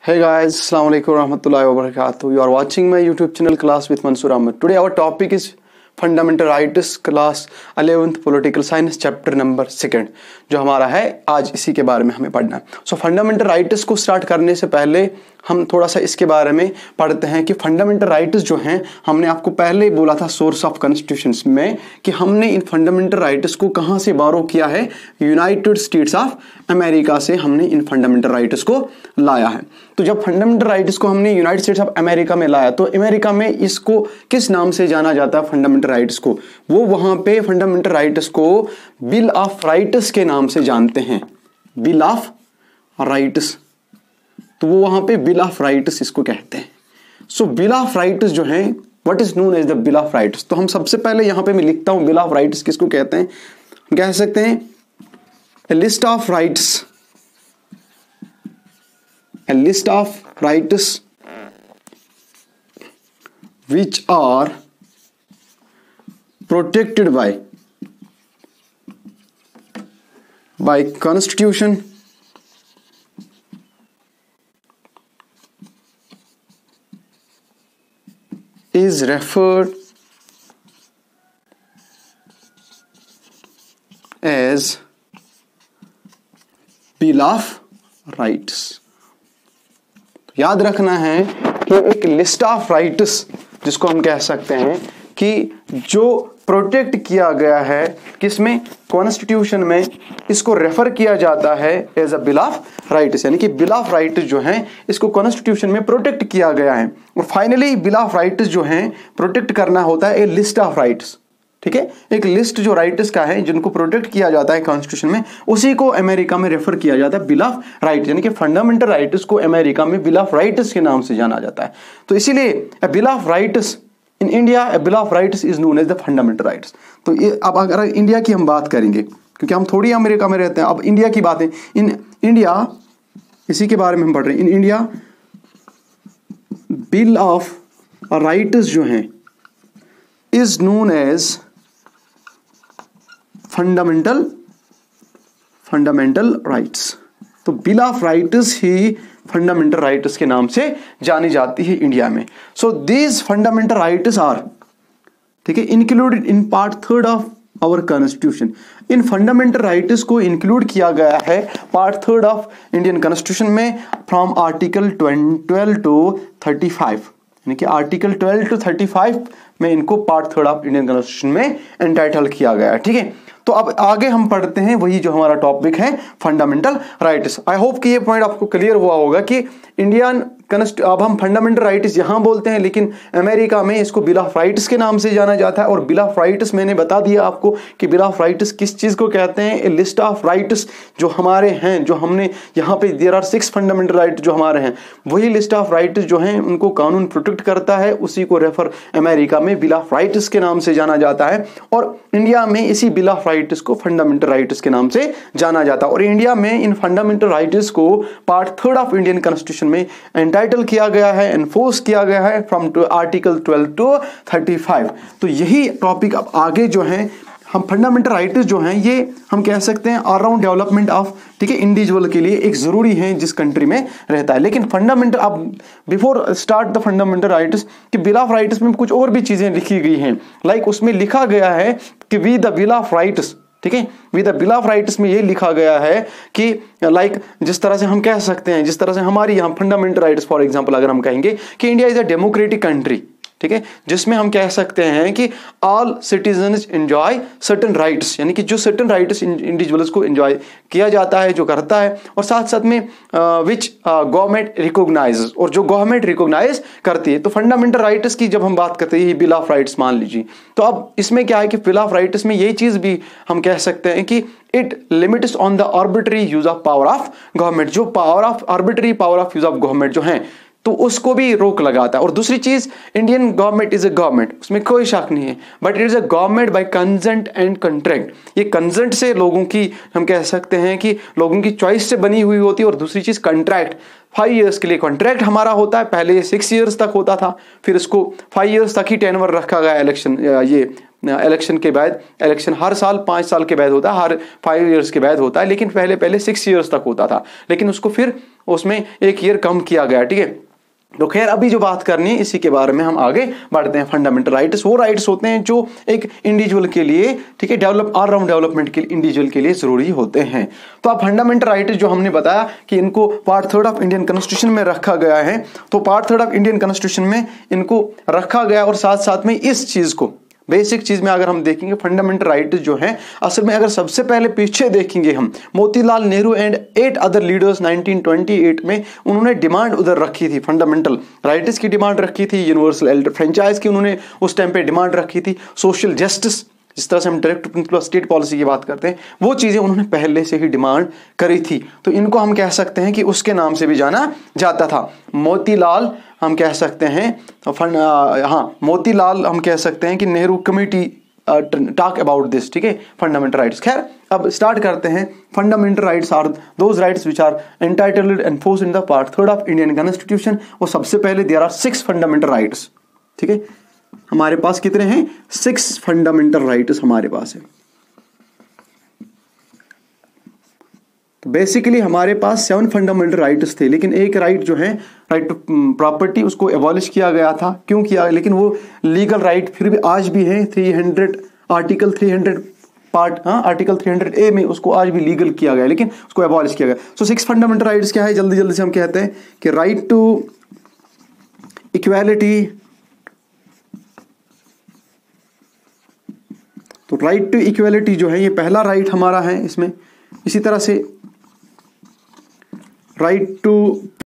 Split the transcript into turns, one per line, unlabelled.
Hey guys, Assalamu alaikum warahmatullahi wabarakatuh. You are watching my YouTube channel Class with Mansoor Ahmed. Today our topic is Fundamental Rights, Class 11th Political Science, Chapter number 2 जो हमारा है आज इसी के बारे में हमें पढ़ना है. So फंडामेंटल राइट्स को स्टार्ट करने से पहले हम थोड़ा सा इसके बारे में पढ़ते हैं कि फंडामेंटल राइट्स जो हैं, हमने आपको पहले ही बोला था सोर्स ऑफ कॉन्स्टिट्यूशंस में कि हमने इन फंडामेंटल राइट्स को कहाँ से बारो किया है, यूनाइटेड स्टेट्स ऑफ अमेरिका से हमने इन फंडामेंटल राइट्स को लाया है. तो जब फंडामेंटल राइट्स को हमने यूनाइटेड स्टेट्स ऑफ अमेरिका में लाया तो अमेरिका में इसको किस नाम से जाना जाता है फंडामेंटल राइट्स को? वो वहां पे फंडामेंटल राइट्स को बिल ऑफ राइट्स के नाम से जानते हैं, बिल ऑफ राइट्स. तो वो वहां पे बिल ऑफ राइट्स इसको कहते हैं. सो बिल ऑफ राइट्स जो है, what is known as the bill of rights. तो हम सबसे पहले यहां पे मैं लिखता हूं बिल ऑफ राइट्स किसको कहते हैं. हम कह सकते हैं a list of rights which are protected by constitution is referred as bill of rights. याद रखना है कि एक लिस्ट ऑफ राइट्स जिसको हम कह सकते हैं कि जो प्रोटेक्ट किया गया है किसमें, कॉन्स्टिट्यूशन में, इसको रेफर किया जाता है as a bill of rights. यानी कि बिल ऑफ राइट्स जो है इसको कॉन्स्टिट्यूशन में प्रोटेक्ट किया गया है. और फाइनली बिल ऑफ राइट्स जो है प्रोटेक्ट करना होता है ए लिस्ट ऑफ राइट्स. ठीक है, एक लिस्ट जो राइट्स का है जिनको प्रोटेक्ट किया जाता है कॉन्स्टिट्यूशन में, उसी को अमेरिका में रेफर किया जाता है बिल ऑफ राइट्स. यानी कि फंडामेंटल राइट्स को अमेरिका में बिल ऑफ राइट्स के नाम से जाना जाता है. तो इसीलिए bill of rights in India, bill of rights is known as the fundamental rights. तो अब अगर इंडिया की हम बात करेंगे, क्योंकि हम थोड़ी अमेरिका में रहते हैं, अब इंडिया की बातें, इन इंडिया इसी के बारे में हम पढ़ रहे हैं. In India bill of rights जो है is known as fundamental rights. तो बिल ऑफ राइट्स ही फंडामेंटल राइट्स के नाम से जानी जाती है इंडिया में. So these fundamental rights are, ठीक है, included in part 3 of our constitution. इन फंडामेंटल राइट्स को इंक्लूड किया गया है पार्ट 3 ऑफ इंडियन कॉन्स्टिट्यूशन में फ्रॉम आर्टिकल 12 टू 35. यानी कि आर्टिकल 12 टू 35 में इनको पार्ट 3 ऑफ इंडियन कॉन्स्टिट्यूशन में एंटाइटल किया गया है. ठीक है, तो अब आगे हम पढ़ते हैं वही जो हमारा टॉपिक है फंडामेंटल राइट्स. आई होप कि ये पॉइंट आपको क्लियर हुआ होगा कि इंडियन अब हम फंडामेंटल राइट्स यहां बोलते हैं, लेकिन अमेरिका में इसको बिल ऑफ राइट्स के नाम से जाना जाता है. और बिल ऑफ राइट्स मैंने बता दिया आपको कि बिल ऑफ राइट्स किस चीज को कहते हैं. ए लिस्ट ऑफ राइट्स जो हमारे हैं, जो हमने यहाँ पे देयर आर 6 फंडामेंटल राइट्स जो हमारे हैं, वही लिस्ट ऑफ राइट्स जो हैं उनको कानून प्रोटेक्ट करता है. उसी को रेफर अमेरिका में बिल ऑफ राइट्स के नाम से जाना जाता है. और इंडिया में इसी बिल ऑफ राइट्स को फंडामेंटल राइट्स के नाम से जाना जाता है. और इंडिया में इन फंडामेंटल राइट्स को पार्ट 3 ऑफ इंडियन कॉन्स्टिट्यूशन में एंटाइटल किया गया है, एनफोर्स किया गया है फ्रॉम आर्टिकल 12 टू 35. तो यही टॉपिक अब आगे जो है, हम फंडामेंटल राइट्स जो हैं ये हम कह सकते हैं ऑलराउंड डेवलपमेंट ऑफ, ठीक है, इंडिविजुअल के लिए एक जरूरी है जिस कंट्री में रहता है. लेकिन फंडामेंटल, अब before start the fundamental rights कि बिल ऑफ राइट्स में कुछ और भी चीजें लिखी गई हैं. लाइक उसमें लिखा गया है कि we the bill of rights, ठीक है, with the bill of rights में ये लिखा गया है कि लाइक जिस तरह से हम कह सकते हैं, जिस तरह से हमारी यहाँ फंडामेंटल राइट्स, फॉर एग्जांपल अगर हम कहेंगे कि India is a democratic country, ठीक है, जिसमें हम कह सकते हैं कि all citizens enjoy certain rights. यानी कि जो सर्टेन राइट्स इंडिविजुअल्स को एंजॉय किया जाता है, जो करता है, और साथ साथ में विच गवर्नमेंट रिकॉग्नाइजेस, और जो गवर्नमेंट रिकॉग्नाइज करती है. तो फंडामेंटल राइट्स की जब हम बात करते हैं, ये बिल ऑफ राइट्स मान लीजिए, तो अब इसमें क्या है कि बिल ऑफ राइट्स में ये चीज भी हम कह सकते हैं कि it limits on the arbitrary use of power of government. जो power of arbitrary power of use of government जो है, तो उसको भी रोक लगाता है. और दूसरी चीज, Indian government is a government, उसमें कोई शक नहीं है, but it is a government by consent and contract. ये कंसेंट से लोगों की, हम कह सकते हैं कि लोगों की चॉइस से बनी हुई होती है. और दूसरी चीज कॉन्ट्रैक्ट, 5 ईयर्स के लिए कॉन्ट्रैक्ट हमारा होता है. पहले 6 ईयर्स तक होता था, फिर इसको 5 ईयर्स तक ही टेनवर रखा गया इलेक्शन, ये इलेक्शन के बाद, इलेक्शन हर साल 5 साल के बाद होता है, हर 5 ईयर्स के बाद होता है, लेकिन पहले 6 ईयर्स तक होता था, लेकिन उसको फिर उसमें 1 ईयर कम किया गया, ठीक है। तो खैर अभी जो बात करनी है इसी के बारे में हम आगे बढ़ते हैं। फंडामेंटल राइट्स वो राइट्स होते हैं जो एक इंडिविजुअल के लिए, ठीक है, ऑल राउंड डेवलपमेंट के लिए इंडिविजुअल के लिए जरूरी होते हैं। तो अब फंडामेंटल राइट्स जो हमने बताया कि इनको पार्ट 3 ऑफ इंडियन कॉन्स्टिट्यूशन में रखा गया है, तो पार्ट 3 ऑफ इंडियन कॉन्स्टिट्यूशन में इनको रखा गया, और साथ साथ में इस चीज को बेसिक चीज में अगर हम देखेंगे फंडामेंटल राइट्स जो हैं, असल में अगर सबसे पहले पीछे देखेंगे हम, Motilal Nehru and 8 other leaders 1928 में उन्होंने डिमांड उधर रखी थी, फंडामेंटल राइट्स की डिमांड रखी थी, यूनिवर्सल एल्डर फ्रेंचाइज की उन्होंने उस टाइम पे डिमांड रखी थी, सोशल जस्टिस, जिस तरह से हम direct principle of state policy की बात करते हैं, वो चीजें उन्होंने पहले से ही डिमांड करी थी। तो इनको हम कह सकते हैं कि उसके नाम से भी जाना जाता था, मोतीलाल हम कह सकते हैं, मोतीलाल हम कह सकते हैं कि Nehru committee talk about this, ठीक है, फंडामेंटल राइट्स। खैर अब स्टार्ट करते हैं। Fundamental rights are those rights which are entitled and enforced in the part 3 of Indian constitution. वो सबसे पहले देयर आर 6 फंडामेंटल राइट्स, ठीक है, हमारे पास कितने हैं? 6 फंडामेंटल राइट्स हमारे पास है। तो बेसिकली हमारे पास 7 फंडामेंटल राइट्स थे, लेकिन एक राइट जो है राइट टू प्रॉपर्टी उसको एबॉलिश किया गया था। क्यों किया? लेकिन वो लीगल राइट फिर भी आज भी है। 300 आर्टिकल 300 पार्ट आर्टिकल 300A में उसको आज भी लीगल किया गया, लेकिन उसको एबॉलिश किया गया। सो 6 फंडामेंटल राइट्स क्या है, जल्दी जल्दी से हम कहते हैं कि राइट टू इक्वालिटी, तो राइट टू इक्वालिटी जो है ये पहला राइट हमारा है इसमें। इसी तरह से राइट टू